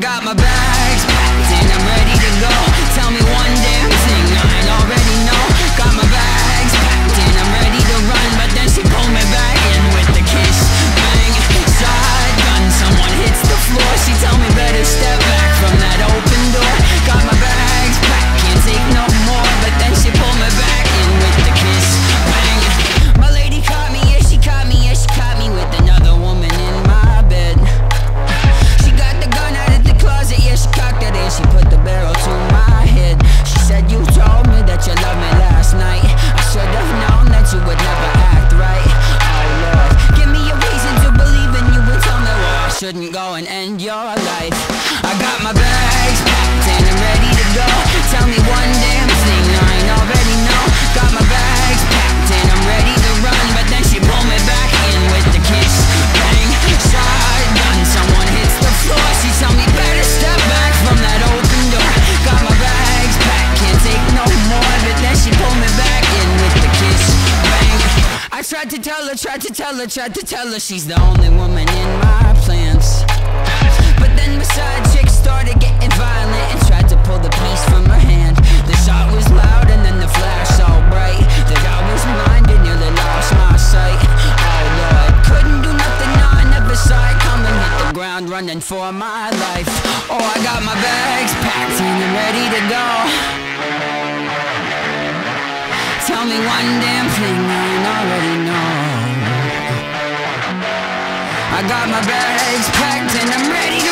got my bags packed and I'm ready to go. Tell me one damn thing I already know. Got my bags packed and I'm ready to run, but then she pulled me back in with the kiss. Bang, shotgun, someone hits the floor. She tell me better step back from that open door. Got my bags packed, can't take no more, but then she pulled me back in with the kiss. Bang, my lady caught me, yeah she caught me, yeah she caught me with another woman in my bed. She got the gun out of the closet, yeah she cocked it and she put the barrel to my head. She said you told me that you loved me last night. I should have known that you would never act right. Oh Lord, give me a reason to believe in you and tell me why I shouldn't go and end your life. I got my bags packed and I'm ready to go. Tell me one damn thing I ain't already know. Got my bags packed and I'm ready to run, but then she pulled me back in with the kiss. Bang, shotgun, someone hits the floor. She tell me better step back from that open door. Got my bags packed, can't take no more, but then she pulled me back in with the kiss. Bang, I tried to tell her she's the only woman in my plans. But then my side chick started getting violent and tried to pull the piece from her hand. The shot was loud and then the flash so bright that I was blinded, nearly lost my sight. Oh Lord, couldn't do nothing, no, I never saw it coming. Hit the ground running for my life. Oh, I got my bags packed and I'm ready to go. Tell me one damn thing I already know. I got my bags packed and I'm ready